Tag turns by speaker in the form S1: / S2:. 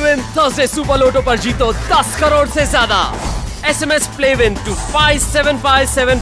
S1: Win Thursday super लोटो पर जीतो 10 करोड़ से ज्यादा। SMS play win to 57575